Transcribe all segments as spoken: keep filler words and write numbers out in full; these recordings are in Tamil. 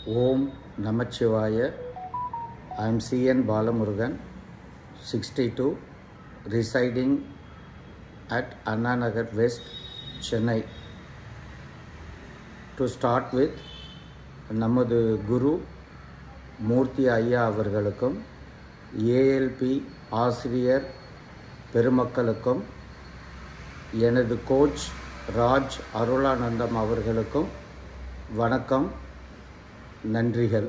Om Namachivaya. I am C N Balamurugan, sixty-two, residing at Anna Nagar West, Chennai. To start with, Namadu Guru Murthy Ayya avargalukkum, A L P ஆசிரியர் பெருமக்களுக்கும், எனது கோச் ராஜ் அருளானந்தம் அவர்களுக்கும் வணக்கம், நன்றிகள்.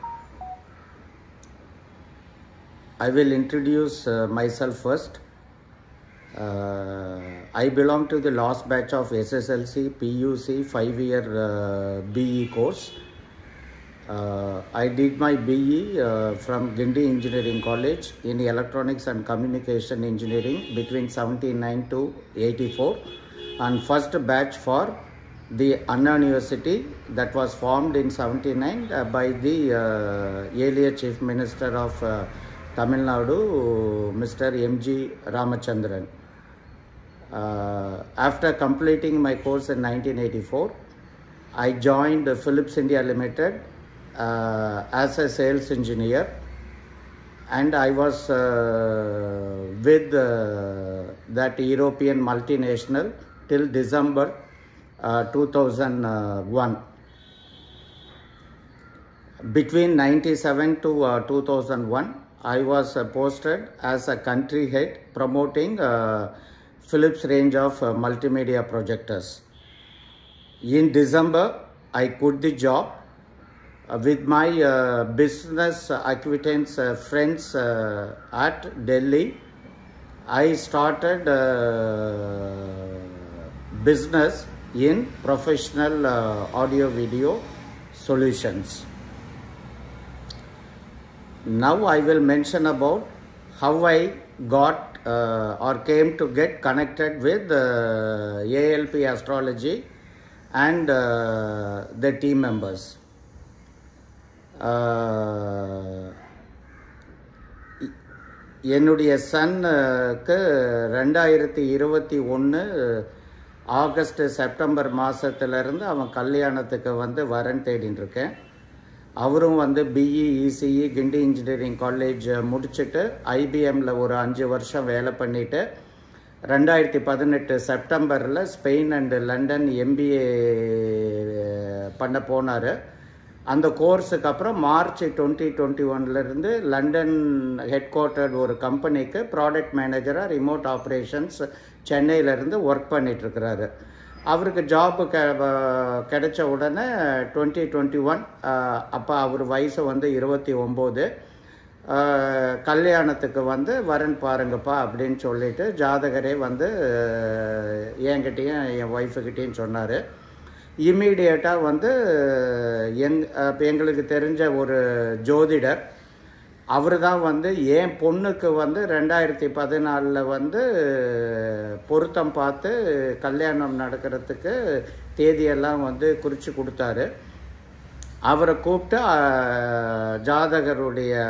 I will introduce uh, myself first. Uh, I belong to the last batch of S S L C, P U C, five-year uh, B E course. Uh, I did my B E uh, from Gindi Engineering College in Electronics and Communication Engineering between seventy-nine to eighty-four, and first batch for the Anna University that was formed in seventy-nine uh, by the uh, earlier Chief Minister of uh, Tamil Nadu, Mister M G Ramachandran. Uh, after completing my course in nineteen eighty-four, I joined Philips India Limited uh, as a sales engineer, and I was uh, with uh, that European multinational till December uh, two thousand one. Between ninety-seven to uh, two thousand one, I was uh, posted as a country head promoting uh, Philips range of uh, multimedia projectors. In December, I quit the job. Uh, with my uh, business acquaintance uh, friends uh, at Delhi, I started uh, business in professional uh, audio video solutions. Now I will mention about how I got uh, or came to get connected with uh, A L P Astrology and uh, the team members. என்னுடைய சன்னுக்கு ரெண்டாயிரத்தி இருபத்தி ஒன்று ஆகஸ்ட் செப்டம்பர் மாதத்துலேருந்து அவன் கல்யாணத்துக்கு வந்து வரன் தேடின்னு இருக்கேன். அவரும் வந்து BE ECE Guindy engineering college முடிச்சுட்டு ஐபிஎம்மில் ஒரு அஞ்சு வருஷம் வேலை பண்ணிவிட்டு ரெண்டாயிரத்தி பதினெட்டு செப்டம்பரில் ஸ்பெயின் அண்டு லண்டன் எம்பிஏ பண்ண போனார். அந்த கோர்ஸுக்கு அப்புறம் மார்ச் டுவெண்ட்டி டுவெண்ட்டி ஒன்லேருந்து லண்டன் ஹெட் குவார்ட்டர் ஒரு கம்பெனிக்கு ப்ராடக்ட் மேனேஜராக ரிமோட் ஆப்ரேஷன்ஸ் சென்னையிலேருந்து ஒர்க் பண்ணிகிட்ருக்கிறாரு. அவருக்கு ஜாப்பு கெ கிடைச்ச உடனே டுவெண்ட்டி டுவெண்ட்டி ஒன் அப்போ அவர் வயசு வந்து இருபத்தி ஒம்பது, கல்யாணத்துக்கு வந்து வரன் பாருங்கப்பா அப்படின்னு சொல்லிட்டு ஜாதகரே வந்து என்கிட்டையும் என் ஒய்ஃபுக்கிட்டேயும் சொன்னார். இம்மீடியட்டாக வந்து எங் எங்களுக்கு தெரிஞ்ச ஒரு ஜோதிடர் அவர் தான் வந்து என் பொண்ணுக்கு வந்து ரெண்டாயிரத்தி பதினாலில் வந்து பொருத்தம் பார்த்து கல்யாணம் நடக்கிறதுக்கு தேதியெல்லாம் வந்து குறித்து கொடுத்தாரு. அவரை கூப்பிட்டு ஜாதகருடைய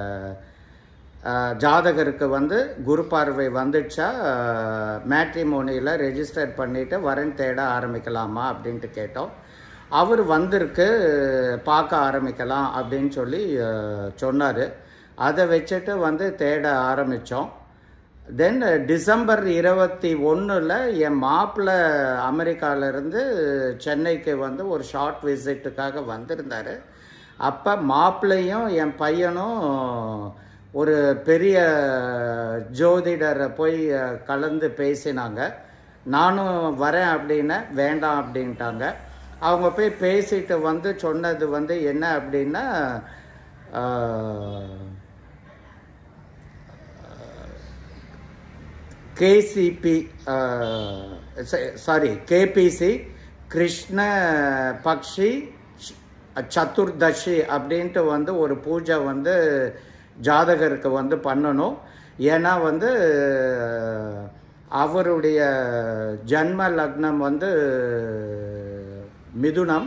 ஜாதகருக்கு வந்து குரு பார்வை வந்துடுச்சா மேட்ரிமோனியில் ரெஜிஸ்டர் பண்ணிவிட்டு வரன் தேட ஆரம்பிக்கலாமா அப்படின்ட்டு கேட்டோம். அவர் வந்திருக்கு, பார்க்க ஆரம்பிக்கலாம் அப்படின்னு சொல்லி சொன்னார். அதை வச்சுட்டு வந்து தேட ஆரம்பித்தோம். தென் டிசம்பர் இருபத்தி ஒன்றில் என் மாப்பிள்ளை அமெரிக்காவிலேருந்து சென்னைக்கு வந்து ஒரு ஷார்ட் விசிட்டுக்காக வந்திருந்தார். அப்போ மாப்பிள்ளையும் என் பையனும் ஒரு பெரிய ஜோதிடரை போய் கலந்து பேசினாங்க. நானும் வரேன் அப்படின்னு வேண்டாம் அப்படின்ட்டாங்க. அவங்க போய் பேசிட்டு வந்து சொன்னது வந்து என்ன அப்படின்னா, கேசிபி சாரி கேபிசி கிருஷ்ண பக்ஷி சதுர்தஷி அப்படின்ட்டு வந்து ஒரு பூஜை வந்து ஜாதகருக்கு வந்து பண்ணணும். ஏன்னா வந்து அவருடைய ஜன்ம லக்னம் வந்து மிதுனம்,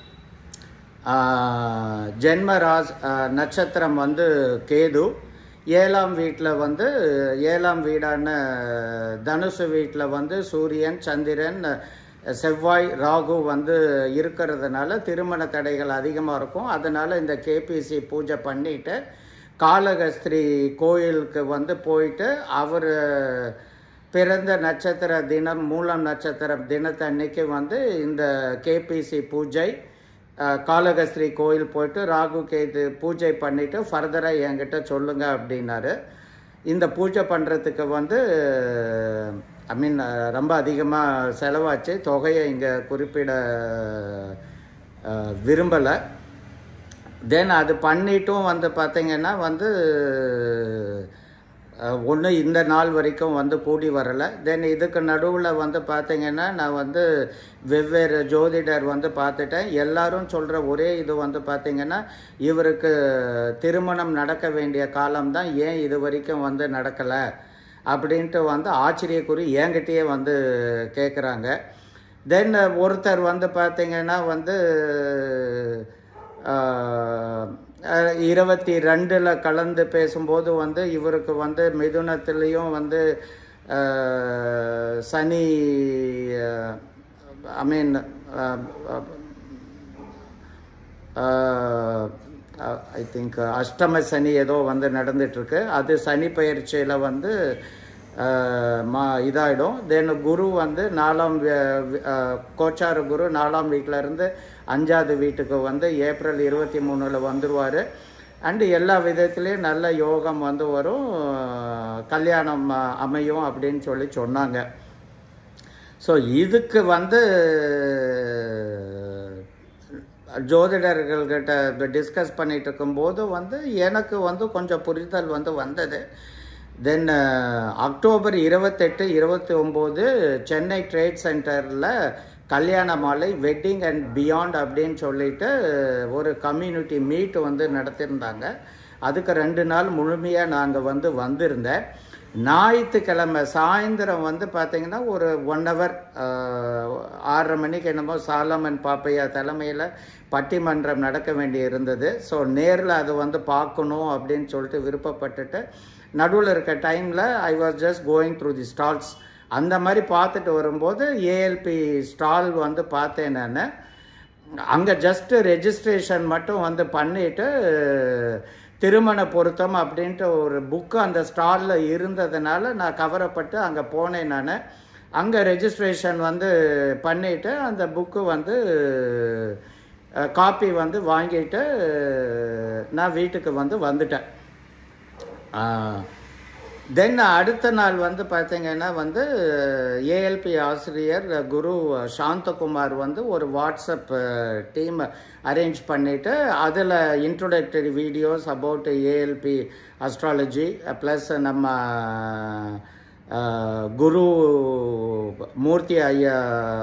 ஜென்ம ராஸ் நட்சத்திரம் வந்து கேது, ஏழாம் வீட்டில் வந்து ஏழாம் வீடான தனுசு வீட்டில் வந்து சூரியன், சந்திரன், செவ்வாய் ராகு வந்து இருக்கிறதுனால திருமண தடைகள் அதிகமாக இருக்கும். அதனால் இந்த கேபிசி பூஜை பண்ணிவிட்டு காளகஸ்தி கோயிலுக்கு வந்து போயிட்டு அவர் பிறந்த நட்சத்திர தினம் மூலம் நட்சத்திர தினத்தன்னைக்கு வந்து இந்த கேபிசி பூஜை காளகஸ்தி கோயில் போயிட்டு ராகு கேது பூஜை பண்ணிவிட்டு ஃபர்தராக என்கிட்ட சொல்லுங்க அப்படின்னாரு. இந்த பூஜை பண்ணுறதுக்கு வந்து ஐ மீன் ரொம்ப அதிகமாக செலவாச்சு. தொகையை இங்கே குறிப்பிட விரும்பலை. தென் அது பண்ணிட்டும் வந்து பார்த்திங்கன்னா வந்து ஒன்று இந்த நாள் வரைக்கும் வந்து கூடி வரலை. தென் இதுக்கு நடுவில் வந்து பார்த்திங்கன்னா நான் வந்து வெவ்வேறு ஜோதிடர் வந்து பார்த்துட்டேன். எல்லாரும் சொல்கிற ஒரே இது வந்து பார்த்திங்கன்னா இவருக்கு திருமணம் நடக்க வேண்டிய காலம்தான், ஏன் இது வரைக்கும் வந்து நடக்கலை அப்படின்ட்டு வந்து ஆச்சரியக்குறி என்கிட்டயே வந்து கேட்குறாங்க. தென் ஒருத்தர் வந்து பார்த்திங்கன்னா வந்து இருபத்தி ரெண்டில் கலந்து பேசும்போது வந்து இவருக்கு வந்து மிதுனத்துலேயும் வந்து சனி ஐ மீன் ஐ திங்க் அஷ்டம சனி ஏதோ வந்து நடந்துட்டுருக்கு. அது சனி பயிற்சியில் வந்து மா இதாகிடும். தென் குரு வந்து நாலாம் கோச்சார குரு நாலாம் வீட்டிலேருந்து அஞ்சாவது வீட்டுக்கு வந்து ஏப்ரல் இருபத்தி மூணில் வந்துடுவார். அண்டு எல்லா விதத்துலேயும் நல்ல யோகம் வந்து வரும், கல்யாணம் அமையும் அப்படின்னு சொல்லி சொன்னாங்க. ஸோ இதுக்கு வந்து ஜோதிடர்கள்கிட்ட டிஸ்கஸ் பண்ணிகிட்டு இருக்கும்போது வந்து எனக்கு வந்து கொஞ்சம் புரிதல் வந்து வந்தது. தென் அக்டோபர் இருபத்தெட்டு இருபத்தி ஒம்பது சென்னை ட்ரேட் சென்டரில் கல்யாண மாலை வெட்டிங் அண்ட் பியாண்ட் அப்படின்னு சொல்லிட்டு ஒரு கம்யூனிட்டி மீட் வந்து நடத்தியிருந்தாங்க. அதுக்கு ரெண்டு நாள் முழுமையாக நாங்கள் வந்து வந்திருந்தேன். ஞாயிற்றுக்கிழமை சாயந்தரம் வந்து பார்த்திங்கன்னா ஒரு ஒன் ஹவர் ஆறரை மணிக்கு என்னமோ சாலமன் பாப்பையா தலைமையில் பட்டிமன்றம் நடக்க வேண்டி இருந்தது. ஸோ நேரில் அது வந்து பார்க்கணும் அப்படின்னு சொல்லிட்டு விருப்பப்பட்டுட்டு நடுவில் இருக்க டைமில் I was just going through the stalls. அந்த மாதிரி பார்த்துட்டு வரும்போது ஏஎல்பி ஸ்டால் வந்து பார்த்தேன் நான். அங்கே ஜஸ்ட்டு ரெஜிஸ்ட்ரேஷன் மட்டும் வந்து பண்ணிவிட்டு திருமண பொருத்தம் அப்படின்ட்டு ஒரு புக்கு அந்த ஸ்டாலில் இருந்ததுனால நான் கவரப்பட்டு அங்கே போனேன். நான் அங்கே ரெஜிஸ்ட்ரேஷன் வந்து பண்ணிவிட்டு அந்த புக்கு வந்து காப்பி வந்து வாங்கிட்டு நான் வீட்டுக்கு வந்து வந்துட்டேன். தென் அடுத்த நாள் வந்து பார்த்திங்கன்னா வந்து ஏஎல்பி ஆசிரியர் குரு சாந்தகுமார் வந்து ஒரு வாட்ஸ்அப் டீம் அரேஞ்ச் பண்ணிவிட்டு அதில் introductory videos about ALP astrology plus நம்ம குரு மூர்த்தி ஐயா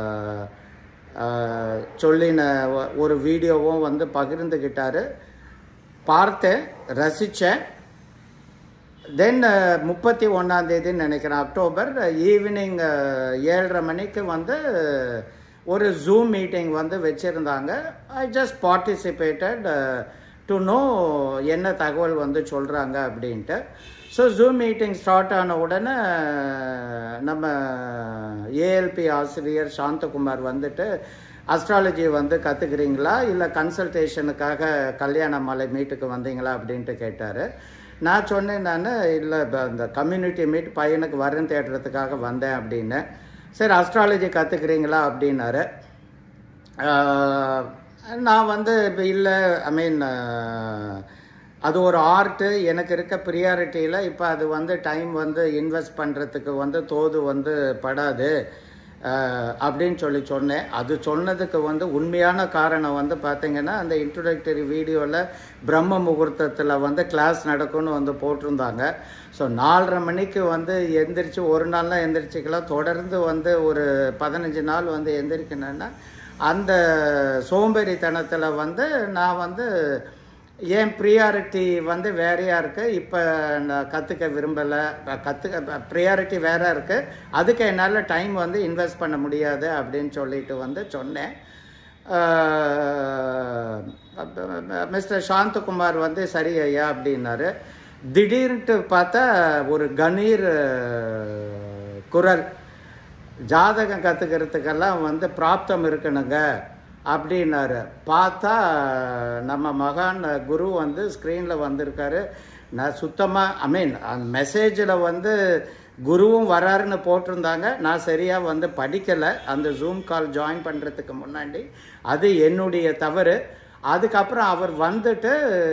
சொல்லின ஒரு வீடியோவும் வந்து பகிர்ந்துக்கிட்டார். பார்த்தேன், ரசித்தேன். தென் முப்பத்தி ஒன்றாந்தேதின்னு நினைக்கிறேன் அக்டோபர் ஈவினிங் ஏழரை மணிக்கு வந்து ஒரு ஜூம் மீட்டிங் வந்து வச்சுருந்தாங்க. I just participated to know என்ன தகவல் வந்து சொல்கிறாங்க அப்படின்ட்டு. ஸோ ஜூம் மீட்டிங் ஸ்டார்ட் ஆன உடனே நம்ம ஏஎல்பி ஆசிரியர் சாந்தகுமார் வந்துட்டு அஸ்ட்ராலஜி வந்து கற்றுக்குறீங்களா இல்லை கன்சல்டேஷனுக்காக கல்யாண மாலை மீட்டுக்கு வந்தீங்களா அப்படின்ட்டு கேட்டார். நான் சொன்னேன், நான் இல்லை இந்த கம்யூனிட்டி மீட் பையனுக்கு வரன் தேடுறதுக்காக வந்தேன் அப்படின்னு. சரி அஸ்ட்ராலஜி கற்றுக்குறீங்களா அப்படின்னாரு. நான் வந்து இப்போ இல்லை ஐ மீன் அது ஒரு ஆர்ட்டு, எனக்கு இருக்க ப்ரியாரிட்டியில் இப்போ அது வந்து டைம் வந்து இன்வெஸ்ட் பண்ணுறதுக்கு வந்து தோது வந்து படாது அப்படின்னு சொல்லி சொன்னேன். அது சொன்னதுக்கு வந்து உண்மையான காரணம் வந்து பார்த்திங்கன்னா அந்த இன்ட்ரோடக்டரி வீடியோவில் பிரம்ம முகூர்த்தத்தில் வந்து கிளாஸ் நடக்கும்னு வந்து போட்டிருந்தாங்க. ஸோ நாலரை மணிக்கு வந்து எந்திரிச்சு ஒரு நாள்லாம் எந்திரிச்சிக்கலாம், தொடர்ந்து வந்து ஒரு பதினஞ்சு நாள் வந்து எந்திரிக்கணுன்னா அந்த சோம்பேறித்தனத்தில் வந்து நான் வந்து என் ப்ரியாரிட்டி வந்து வேறையாக இருக்குது. இப்போ நான் கற்றுக்க விரும்பலை, கற்றுக்க ப்ரியாரிட்டி வேற இருக்குது, அதுக்கு என்னால் டைம் வந்து இன்வெஸ்ட் பண்ண முடியாது அப்படின்னு சொல்லிட்டு வந்து சொன்னேன். மிஸ்டர் சாந்தகுமார் வந்து சரி ஐயா அப்படின்னாரு. திடீர்னுட்டு பார்த்தா ஒரு கணீர் குரல், ஜாதகம் கற்றுக்கிறதுக்கெல்லாம் வந்து பிராப்தம் இருக்கணுங்க அப்படின்னாரு. பார்த்தா நம்ம மகான் குரு வந்து ஸ்க்ரீனில் வந்திருக்காரு. நான் சுத்தமாக ஐ மீன் அந்த மெசேஜில் வந்து குருவும் வராருன்னு போட்டிருந்தாங்க. நான் சரியாக வந்து படிக்கலை அந்த ஜூம் கால் ஜாயின் பண்ணுறதுக்கு முன்னாடி. அது என்னுடைய தவறு. அதுக்கப்புறம் அவர் வந்துட்டு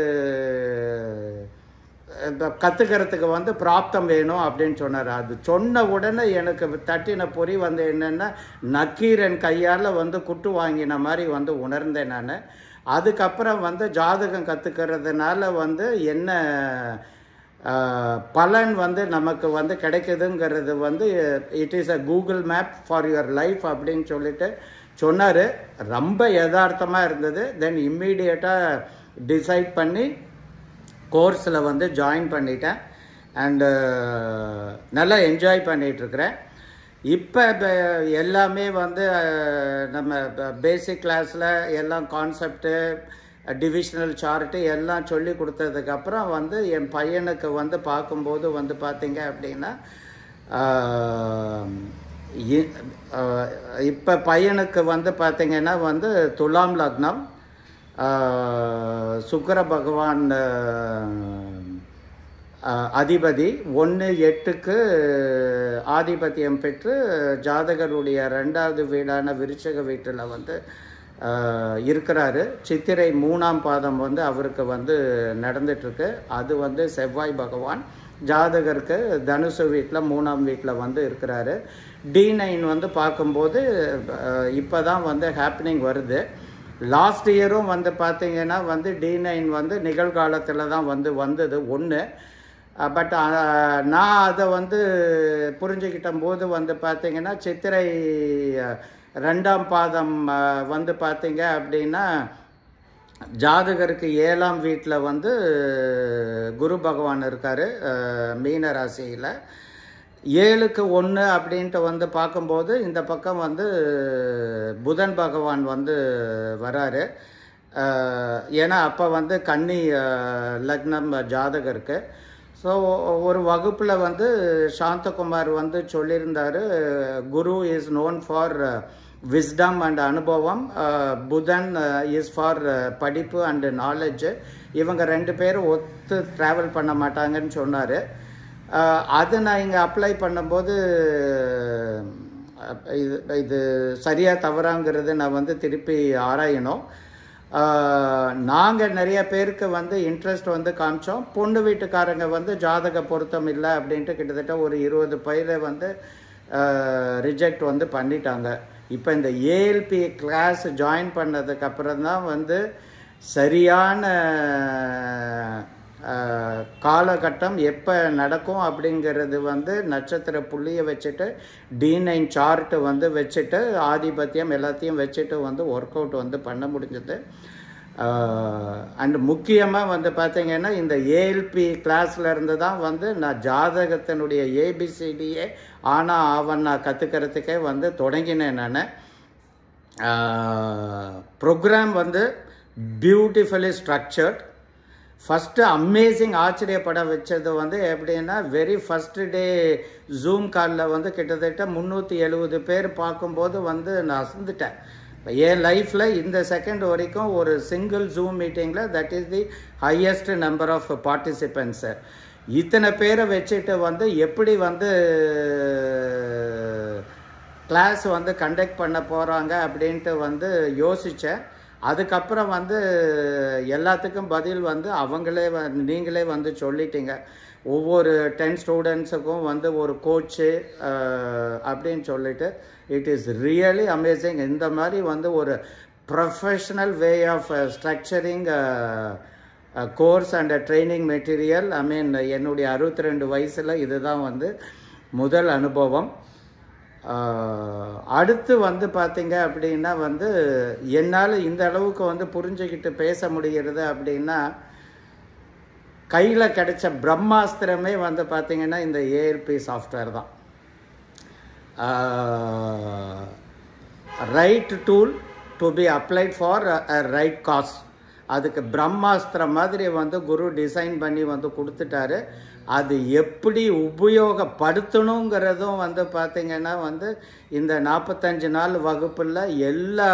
கற்றுக்கிறதுக்கு வந்து பிராப்தம் வேணும் அப்படின்னு சொன்னார். அது சொன்ன உடனே எனக்கு தட்டின பொறி வந்து என்னென்னா நக்கீரன் கையால் வந்து குட்டு வாங்கின மாதிரி வந்து உணர்ந்தேன் நான். அதுக்கப்புறம் வந்து ஜாதகம் கற்றுக்கிறதுனால வந்து என்ன பலன் வந்து நமக்கு வந்து கிடைக்குதுங்கிறது வந்து it is a Google map for your life அப்படின்னு சொல்லிட்டு சொன்னார். ரொம்ப யதார்த்தமாக இருந்தது. தென் இம்மீடியட்டாக டிசைட் பண்ணி கோர்ஸில் வந்து ஜாயின் பண்ணிட்டேன். அண்டு நல்லா என்ஜாய் பண்ணிகிட்ருக்கிறேன். இப்போ எல்லாமே வந்து நம்ம பேசிக் கிளாஸில் எல்லாம் கான்செப்டு டிவிஷனல் சார்ட்டு எல்லாம் சொல்லி கொடுத்ததுக்கப்புறம் வந்து என் பையனுக்கு வந்து பார்க்கும்போது வந்து பார்த்திங்க அப்படின்னா இப்போ பையனுக்கு வந்து பார்த்திங்கன்னா வந்து துலாம் லக்னம், சுக்கிர பகவான் அதிபதி ஒன்று எட்டுக்கு ஆதிபத்தியம் பெற்று ஜாதகருடைய ரெண்டாவது வீடான விருச்சக வீட்டில் வந்து இருக்கிறாரு. சித்திரை மூணாம் பாதம் வந்து அவருக்கு வந்து நடந்துட்டுருக்கு. அது வந்து செவ்வாய் பகவான் ஜாதகருக்கு தனுசு வீட்டில் மூணாம் வீட்டில் வந்து இருக்கிறாரு. டி நைன் வந்து பார்க்கும்போது இப்போ தான் வந்து ஹேப்பனிங் வருது. லாஸ்ட் இயரும் வந்து பார்த்திங்கன்னா வந்து டி நைன் வந்து நிகழ்காலத்தில் தான் வந்து வந்தது ஒன்று. பட் நான் அதை வந்து புரிஞ்சுக்கிட்ட போது வந்து பார்த்திங்கன்னா சித்திரை ரெண்டாம் பாதம் வந்து பார்த்திங்க அப்படின்னா ஜாதகருக்கு ஏழாம் வீட்டில் வந்து குரு பகவான் இருக்கார் மீன ராசியில். ஏழுக்கு ஒன்று அப்படின்ட்டு வந்து பார்க்கும்போது இந்த பக்கம் வந்து புதன் பகவான் வந்து வராரு. ஏன்னா அப்போ வந்து கன்னி லக்னம் ஜாதகருக்கு. ஸோ ஒரு வகுப்பில் வந்து சாந்தகுமார் வந்து சொல்லியிருந்தார், Guru is known for wisdom and அனுபவம், புதன் இஸ் ஃபார் படிப்பு அண்டு நாலேஜ். இவங்க ரெண்டு பேரும் ஒத்து ட்ராவல் பண்ண மாட்டாங்கன்னு சொன்னார். அது நான் இங்கே அப்ளை பண்ணும்போது இது இது சரியாக தவறாங்கிறது நான் வந்து திருப்பி ஆராயணும். நாங்கள் நிறைய பேருக்கு வந்து இன்ட்ரெஸ்ட் வந்து காமிச்சோம். பொண்ணு வீட்டுக்காரங்க வந்து ஜாதக பொருத்தம் இல்லை அப்படின்ட்டு கிட்டத்தட்ட ஒரு இருபது பயில வந்து ரிஜெக்ட் வந்து பண்ணிட்டாங்க. இப்போ இந்த ஏஎல்பி கிளாஸ் ஜாயின் பண்ணதுக்கப்புறம் தான் வந்து சரியான காலகட்டம் எப்போ நடக்கும் அப்படிங்கிறது வந்து நட்சத்திர புள்ளியை வச்சுட்டு டி நைன் சார்ட்டு வந்து வச்சுட்டு ஆதிபத்தியம் எல்லாத்தையும் வச்சுட்டு வந்து ஒர்க் அவுட் வந்து பண்ண முடிஞ்சது. அண்ட் முக்கியமாக வந்து பார்த்திங்கன்னா இந்த ஏஎல்பி கிளாஸில் இருந்து தான் வந்து நான் ஜாதகத்தினுடைய ஏபிசிடியே ஆனால் அவன் நான் கற்றுக்கிறதுக்கே வந்து தொடங்கினேன். நான் ப்ரோக்ராம் வந்து பியூட்டிஃபுல்லி ஸ்ட்ரக்சர்ட். ஃபஸ்ட்டு அமேசிங் ஆச்சரியப்பட வச்சது வந்து எப்படின்னா வெரி ஃபஸ்ட்டு டே ஜூம் காலில் வந்து கிட்டத்தட்ட முந்நூற்றி எழுபது பேர் பார்க்கும்போது வந்து நான் அசந்துட்டேன். என் லைஃப்பில் இந்த செகண்ட் வரைக்கும் ஒரு சிங்கிள் ஜூம் மீட்டிங்கில் that is the highest number of participants. இத்தனை பேரை வச்சுட்டு வந்து எப்படி வந்து கிளாஸ் வந்து கண்டக்ட் பண்ண போகிறாங்க அப்படின்ட்டு வந்து யோசித்தேன். அதுக்கப்புறம் வந்து எல்லாத்துக்கும் பதில் வந்து அவங்களே நீங்களே வந்து சொல்லிட்டீங்க. ஒவ்வொரு டென் ஸ்டூடெண்ட்ஸுக்கும் வந்து ஒரு கோச்சு அப்படின்னு சொல்லிட்டு இட் இஸ் ரியலி அமேசிங். இந்த மாதிரி வந்து ஒரு professional way of structuring course and training material. I mean என்னுடைய அறுபத்தி ரெண்டு வயசில் இதுதான் வந்து முதல் அனுபவம். அடுத்து வந்து பார்த்திங்க அப்படின்னா வந்து என்னால் இந்த அளவுக்கு வந்து புரிஞ்சுக்கிட்டு பேச முடிகிறது அப்படின்னா கையில் கிடைச்ச பிரம்மாஸ்திரமே வந்து பார்த்திங்கன்னா இந்த ஏஎல்பி சாஃப்ட்வேர் தான். Right tool to be applied for a right cause. அதுக்கு பிரம்மாஸ்திரம் மாதிரி வந்து குரு டிசைன் பண்ணி வந்து கொடுத்துட்டாரு. அது எப்படி உபயோகப்படுத்தணுங்கிறதும் வந்து பார்த்திங்கன்னா வந்து இந்த நாற்பத்தஞ்சு நாள் வகுப்பில் எல்லா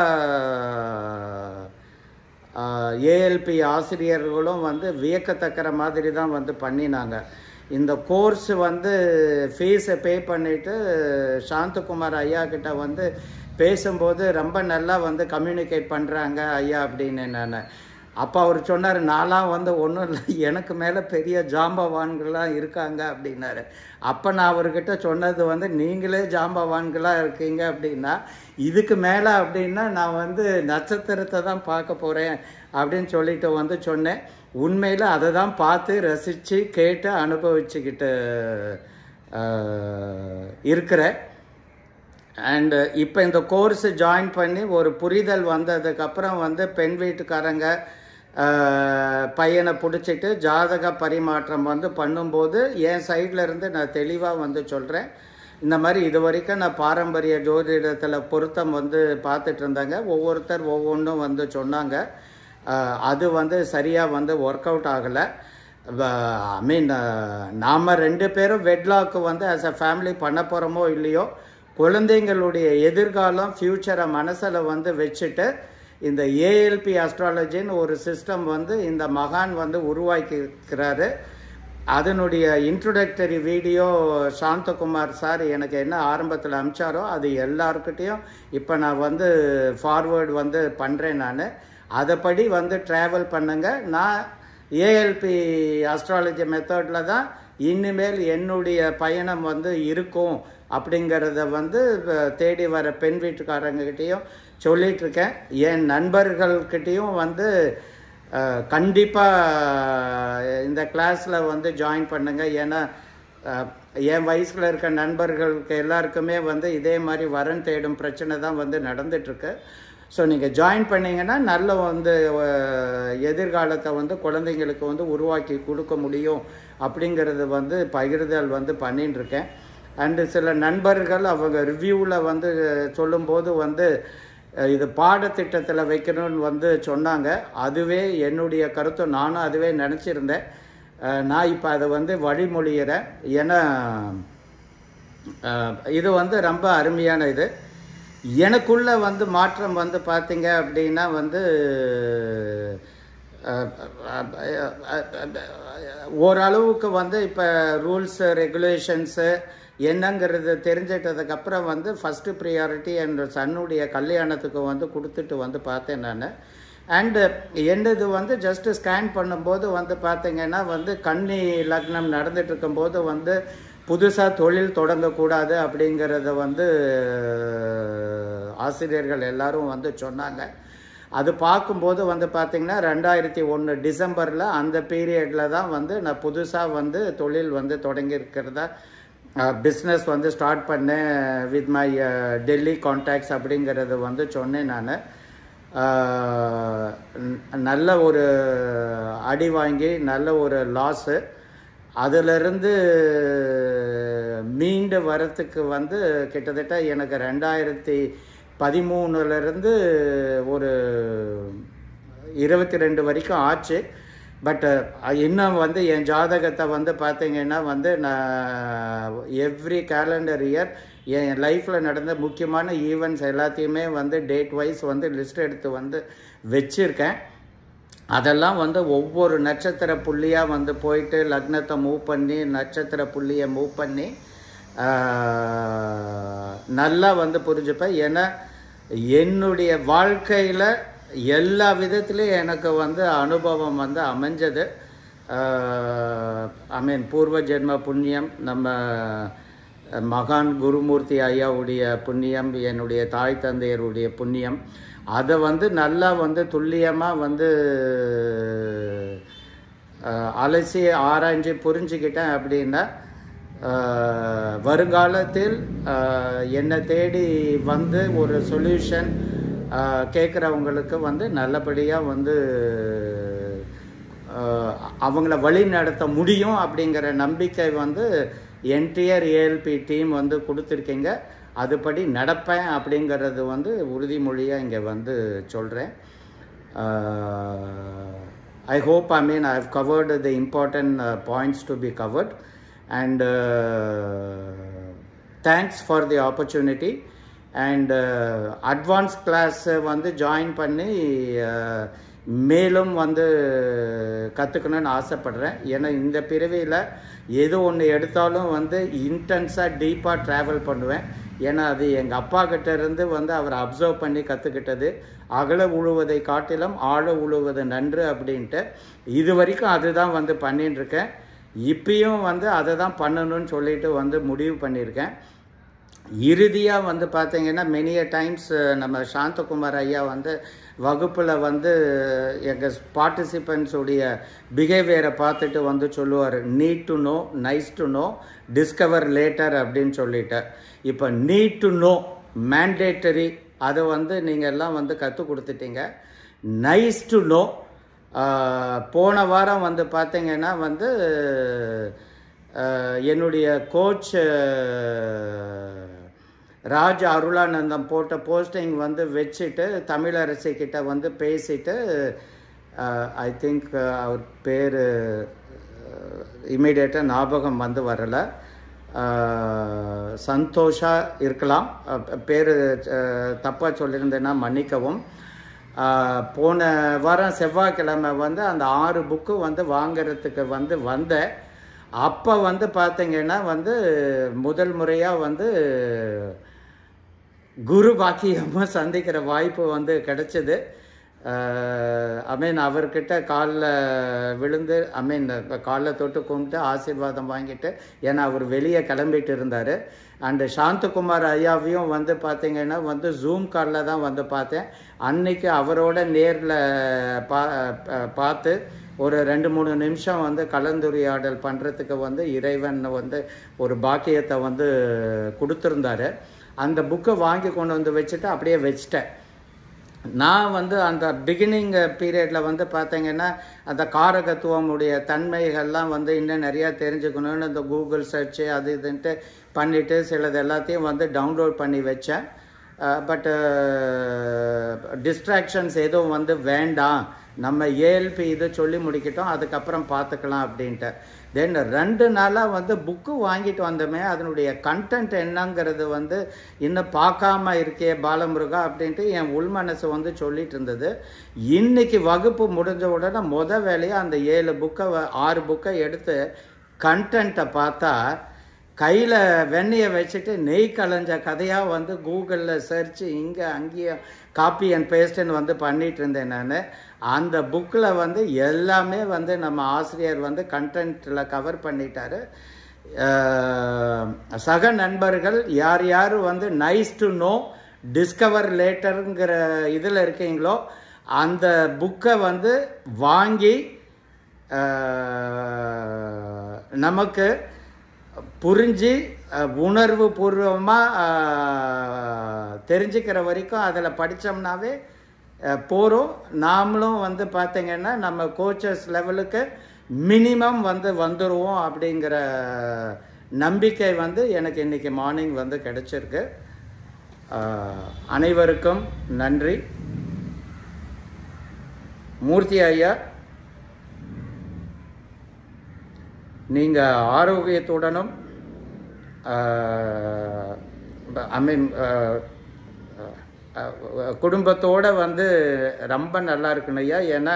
ஏஎல்பி ஆசிரியர்களும் வந்து வியக்கத்தக்கிற மாதிரி தான் வந்து பண்ணினாங்க. இந்த கோர்ஸ் வந்து ஃபீஸை பே பண்ணிவிட்டு சாந்தகுமார் ஐயா கிட்ட வந்து பேசும்போது ரொம்ப நல்லா வந்து கம்யூனிகேட் பண்ணுறாங்க ஐயா அப்படின்னு நான். அப்போ அவர் சொன்னார், நான்லாம் வந்து ஒன்றும் இல்லை, எனக்கு மேலே பெரிய ஜாம்பவான்கள்லாம் இருக்காங்க அப்படின்னாரு. அப்போ நான் அவர்கிட்ட சொன்னது வந்து நீங்களே ஜாம்பவான்களாக இருக்கீங்க அப்படின்னா இதுக்கு மேலே அப்படின்னா நான் வந்து நட்சத்திரத்தை தான் பார்க்க போகிறேன் அப்படின்னு சொல்லிட்டு வந்து சொன்னேன். உண்மையில் அதை தான் பார்த்து ரசித்து கேட்டு அனுபவிச்சுக்கிட்டு இருக்கிறேன். அண்டு இப்போ இந்த கோர்ஸு ஜாயின் பண்ணி ஒரு புரிதல் வந்ததுக்கப்புறம் வந்து பெண் வீட்டுக்காரங்க பையனை பிடிச்சிட்டு ஜாதக பரிமாற்றம் வந்து பண்ணும்போது என் சைடில் இருந்து நான் தெளிவாக வந்து சொல்கிறேன். இந்த மாதிரி இது வரைக்கும் நான் பாரம்பரிய ஜோதிடத்தில் பொருத்தம் வந்து பார்த்துட்டு இருந்தாங்க. ஒவ்வொருத்தர் ஒவ்வொன்றும் வந்து சொன்னாங்க. அது வந்து சரியாக வந்து ஒர்க் அவுட் ஆகலை. ஐ மீன் நாம் ரெண்டு பேரும் வெட்லாக்கு வந்து ஆஸ் அ ஃபேமிலி பண்ண போகிறோமோ இல்லையோ, குழந்தைங்களுடைய எதிர்காலம் ஃப்யூச்சரை மனசில் வந்து வச்சுட்டு இந்த ஏஎல்பி அஸ்ட்ராலஜின்னு ஒரு சிஸ்டம் வந்து இந்த மகான் வந்து உருவாக்கியிருக்கிறாரு. அதனுடைய இன்ட்ரோடக்டரி வீடியோ சாந்தகுமார் சார் எனக்கு என்ன ஆரம்பத்தில் அனுப்பிச்சாரோ அது எல்லாருக்கிட்டையும் இப்போ நான் வந்து ஃபார்வேர்டு வந்து பண்ணுறேன். நான் அதைப்படி வந்து ட்ராவல் பண்ணுங்க. நான் ஏஎல்பி அஸ்ட்ராலஜி மெத்தடில் தான் இனிமேல் என்னுடைய பயணம் வந்து இருக்கும் அப்படிங்கிறத வந்து தேடி வர பெண் வீட்டுக்காரங்கக்கிட்டேயும் சொல்லிகிட்ருக்கேன். என் நண்பர்கள்கிட்டையும் வந்து கண்டிப்பாக இந்த கிளாஸில் வந்து ஜாயின் பண்ணுங்கள். ஏன்னா என் வயசில் இருக்க நண்பர்களுக்கு எல்லாருக்குமே வந்து இதே மாதிரி வரன் தேடும் பிரச்சனை தான் வந்து நடந்துகிட்ருக்கு. ஸோ நீங்கள் ஜாயின் பண்ணிங்கன்னா நல்ல வந்து எதிர்காலத்தை வந்து குழந்தைங்களுக்கு வந்து உருவாக்கி கொடுக்க முடியும் அப்படிங்கிறது வந்து பகிர்தல் வந்து பண்ணிட்டுருக்கேன். அண்டு சில நண்பர்கள் அவங்க ரிவ்யூவில் வந்து சொல்லும்போது வந்து இது பாடத்திட்டத்தில் வைக்கணும்னு வந்து சொன்னாங்க. அதுவே என்னுடைய கருத்து, நானும் அதுவே நினச்சிருந்தேன். நான் இப்போ அதை வந்து வழிமொழிகிறேன். ஏன்னா இது வந்து ரொம்ப அருமையான இது. எனக்குள்ளே வந்து மாற்றம் வந்து பார்த்திங்க அப்படின்னா வந்து ஓரளவுக்கு வந்து இப்போ ரூல்ஸு ரெகுலேஷன்ஸு என்னங்கிறது தெரிஞ்சிட்டதுக்கப்புறம் வந்து ஃபஸ்ட்டு ப்ரியாரிட்டி என் சன்னுடைய கல்யாணத்துக்கு வந்து கொடுத்துட்டு வந்து பார்த்தேன் நான். அண்டு என்னது வந்து ஜஸ்ட்டு ஸ்கேன் பண்ணும்போது வந்து பார்த்திங்கன்னா வந்து கன்னி லக்னம் நடந்துட்டு இருக்கும்போது வந்து புதுசாக தொழில் தொடங்கக்கூடாது அப்படிங்கிறத வந்து ஆசிரியர்கள் எல்லாரும் வந்து சொன்னாங்க. அது பார்க்கும்போது வந்து பார்த்திங்கன்னா ரெண்டாயிரத்தி ஒன்று டிசம்பரில் அந்த பீரியடில் தான் வந்து நான் புதுசாக வந்து தொழில் வந்து தொடங்கியிருக்கிறதா பிஸ்னஸ் வந்து ஸ்டார்ட் பண்ணேன் வித் மை டெல்லி கான்டாக்ட்ஸ் அப்படிங்கிறது வந்து சொன்னேன் நான். நல்ல ஒரு அடி வாங்கி நல்ல ஒரு லாஸு. அதிலிருந்து மீண்டு வரத்துக்கு வந்து கிட்டத்தட்ட எனக்கு ரெண்டாயிரத்தி பதிமூணுலேருந்து ஒரு இருபத்தி ரெண்டு வரைக்கும் ஆச்சு. பட் இன்னும் வந்து என் ஜாதகத்தை வந்து பார்த்திங்கன்னா வந்து நான் எவ்ரி கேலண்டர் இயர் என் லைஃப்பில் நடந்த முக்கியமான ஈவெண்ட்ஸ் எல்லாத்தையுமே வந்து டேட் வைஸ் வந்து லிஸ்ட் எடுத்து வந்து வச்சுருக்கேன். அதெல்லாம் வந்து ஒவ்வொரு நட்சத்திர புள்ளியாக வந்து போயிட்டு லக்னத்தை மூவ் பண்ணி நட்சத்திர புள்ளியை மூவ் பண்ணி நல்லா வந்து புரிஞ்சுப்பேன். ஏன்னா என்னுடைய வாழ்க்கையில் எல்லா விதத்துலேயும் எனக்கு வந்து அனுபவம் வந்து அமைஞ்சது. ஐ மீன் பூர்வ ஜென்ம புண்ணியம், நம்ம மகான் குருமூர்த்தி ஐயாவுடைய புண்ணியம், என்னுடைய தாய் தந்தையருடைய புண்ணியம், அதை வந்து நல்லா வந்து துல்லியமாக வந்து அலசி ஆராய்ஞ்சு புரிஞ்சுக்கிட்டேன் அப்படின்னா வருங்காலத்தில் என்னை தேடி வந்து ஒரு சொல்யூஷன் கேட்குறவங்களுக்கு வந்து நல்லபடியாக வந்து அவங்கள வழி நடத்த முடியும் அப்படிங்கிற நம்பிக்கை வந்து என்டையர் ஏஎல்பி டீம் வந்து கொடுத்துருக்கீங்க. அதுபடி நடப்பேன் அப்படிங்கிறது வந்து உறுதிமொழியாக இங்கே வந்து சொல்கிறேன். I hope, I mean, I have covered the important uh, points to be covered, and uh, thanks for the opportunity. And uh, advanced class வந்து ஜாயின் பண்ணி மேலும் வந்து கற்றுக்கணும்னு ஆசைப்படுறேன். ஏன்னா இந்த பிறவியில் எது ஒன்று எடுத்தாலும் வந்து இன்டென்ஸாக டீப்பாக ட்ராவல் பண்ணுவேன். ஏன்னா அது எங்கள் அப்பா கிட்ட இருந்து வந்து அவர் அப்சர்வ் பண்ணி கற்றுக்கிட்டது. அகல உழுவதை காட்டிலும் ஆழ உழுவது நன்று அப்படின்ட்டு இது வரைக்கும் அதுதான் வந்து பண்ணின்னு இருக்கேன். இப்பயும் வந்து அதை தான் பண்ணணும்னு சொல்லிட்டு வந்து முடிவு பண்ணியிருக்கேன். இறுதியாக வந்து பார்த்தீங்கன்னா மெனிய டைம்ஸ் நம்ம சாந்தகுமார் ஐயா வந்து வகுப்பில் வந்து எங்கள் பார்ட்டிசிபெண்ட்ஸுடைய பிஹேவியரை பார்த்துட்டு வந்து சொல்லுவார், need to know, nice to know, discover later அப்படின்னு சொல்லிட்டு. இப்போ நீட் டு நோ மேண்டேட்டரி, அதை வந்து நீங்கள் எல்லாம் வந்து கற்றுக் கொடுத்துட்டீங்க. நைஸ் டு நோ, போன வாரம் வந்து பார்த்தீங்கன்னா வந்து என்னுடைய கோச் ராஜ் அருளானந்தம் போட்ட போஸ்டிங் வந்து வச்சுட்டு தமிழரசிக்கிட்ட வந்து பேசிட்டு, ஐ திங்க் அவர் பேர் இமீடியட்டாக ஞாபகம் வந்து வரலை, சந்தோஷா இருக்கலாம், பேர் தப்பாக சொல்லியிருந்தேன்னா மன்னிக்கவும். போன வாரம் செவ்வாய்க்கிழமை வந்து அந்த ஆறு புக்கு வந்து வாங்கிறதுக்கு வந்து வந்தேன். அப்போ வந்து பார்த்தீங்கன்னா வந்து முதல் முறையாக வந்து குரு பாக்கியமாக சந்திக்கிற வாய்ப்பு வந்து கிடைச்சிது. ஐ மீன் அவர்கிட்ட காலில் விழுந்து, ஐ மீன் காலில் தொட்டு கும்பிட்டு ஆசீர்வாதம் வாங்கிட்டு, ஏன்னா அவர் வெளியே கிளம்பிட்டு இருந்தார். அண்டு சாந்தகுமார் ஐயாவையும் வந்து பார்த்தீங்கன்னா வந்து ஜூம் காலில் தான் வந்து பார்த்தேன். அன்னைக்கு அவரோட நேரில் பா பார்த்து ஒரு ரெண்டு மூணு நிமிஷம் வந்து கலந்துரையாடல் பண்ணுறதுக்கு வந்து இறைவன் வந்து ஒரு பாக்கியத்தை வந்து கொடுத்துருந்தாரு. அந்த புக்கை வாங்கி கொண்டு வந்து வச்சுட்டு அப்படியே வச்சிட்டேன். நான் வந்து அந்த பிகினிங் பீரியடில் வந்து பார்த்தீங்கன்னா அந்த காரகத்துவமுடைய தன்மைகள்லாம் வந்து இன்னும் நிறையா தெரிஞ்சுக்கணும்னு இந்த கூகுள் சர்ச்சு அது இதுன்ட்டு பண்ணிவிட்டு சிலது எல்லாத்தையும் வந்து டவுன்லோட் பண்ணி வச்சேன். பட்டு டிஸ்ட்ராக்ஷன்ஸ் எதுவும் வந்து வேண்டாம், நம்ம ஏஎல்பி இதை சொல்லி முடிக்கிட்டோம், அதுக்கப்புறம் பார்த்துக்கலாம் அப்படின்ட்டு. தென் ரெண்டு நாளாக வந்து புக்கு வாங்கிட்டு வந்தோமே, அதனுடைய கண்டென்ட் என்னங்கிறது வந்து இன்னும் பார்க்காம இருக்கே பாலமுருகா அப்படின்ட்டு என் உள் மனசு வந்து சொல்லிட்டு இருந்தது. இன்னைக்கு வகுப்பு முடிஞ்ச உடனே முத வேலையாக அந்த ஏழு புக்கை ஆறு புக்கை எடுத்து கண்டென்ட்டை பார்த்தா கையில் வெண்ணையை வச்சுட்டு நெய் கலைஞ்ச கதையாக வந்து கூகுளில் சர்ச்சு இங்கே அங்கேயும் காப்பி அண்ட் பேஸ்ட்டுன்னு வந்து பண்ணிகிட்டு இருந்தேன் நான். அந்த புக்கில் வந்து எல்லாமே வந்து நம்ம ஆசிரியர் வந்து கண்டென்ட்டில் கவர் பண்ணிட்டாரு. சக நண்பர்கள் யார் யார் வந்து நைஸ் டு நோ, டிஸ்கவர் லேட்டருங்கிற இதில் இருக்கீங்களோ அந்த புக்கை வந்து வாங்கி நமக்கு புரிஞ்சு உணர்வு பூர்வமாக தெரிஞ்சுக்கிற வரைக்கும் அதில் படித்தோம்னாவே போகிறோம். நாமளும் வந்து பார்த்திங்கன்னா நம்ம கோச்சஸ் லெவலுக்கு மினிமம் வந்து வந்துடுவோம் அப்படிங்கிற நம்பிக்கை வந்து எனக்கு இன்றைக்கி மார்னிங் வந்து கிடைச்சிருக்கு. அனைவருக்கும் நன்றி. மூர்த்தி ஐயா, நீங்கள் ஆரோக்கியத்துடனும் ஐ மீன் குடும்பத்தோடு வந்து ரொம்ப நல்லா இருக்கணும் ஐயா. ஏன்னா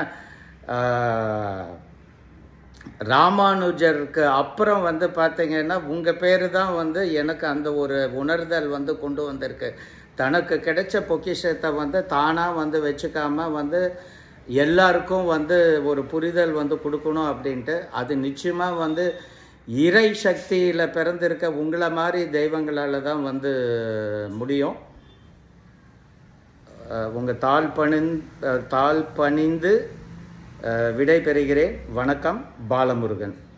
ராமானுஜருக்கு அப்புறம் வந்து பார்த்தீங்கன்னா உங்கள் பேர் தான் வந்து எனக்கு அந்த ஒரு உணர்தல் வந்து கொண்டு வந்திருக்கு. தனக்கு கிடைச்ச பொக்கிஷத்தை வந்து தானாக வந்து வச்சுக்காம வந்து எல்லாருக்கும் வந்து ஒரு புரிதல் வந்து கொடுக்கணும் அப்படின்ட்டு. அது நிச்சயமாக வந்து இறை சக்தியில் பிறந்திருக்க உங்களை மாதிரி தெய்வங்களால் தான் வந்து முடியும். உங்கள் தாழ் பணிந் தாழ் பணிந்து விடை பெறுகிறேன். வணக்கம். பாலமுருகன்.